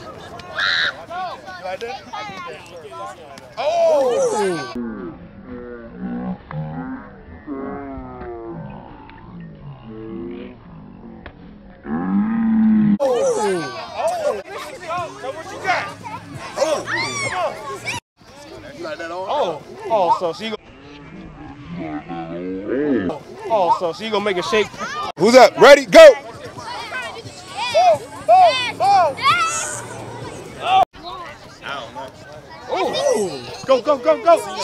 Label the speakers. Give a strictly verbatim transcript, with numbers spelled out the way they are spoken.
Speaker 1: You like that? Oh! Oh, oh, so she gonna. Oh, so she gonna make a shake.
Speaker 2: Who's up? Ready? Go!
Speaker 1: Oh, go, go, go, go!